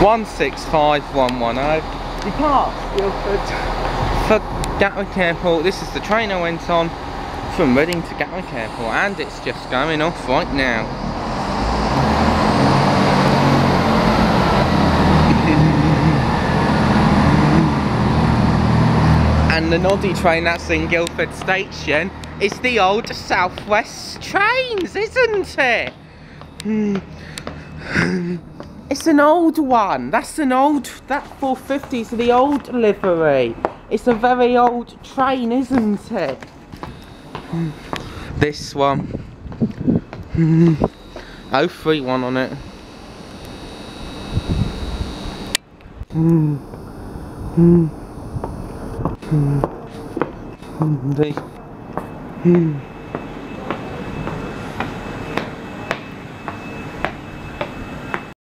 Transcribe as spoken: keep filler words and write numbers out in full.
one six five one one zero. Departs Guildford for Gatwick Airport. This is the train I went on from Reading to Gatwick Airport, and it's just going off right now. And the noddy train that's in Guildford Station is the old South West trains, isn't it? It's an old one. That's an old, that four fifty is the old livery. It's a very old train, isn't it? This one. oh three one on it. The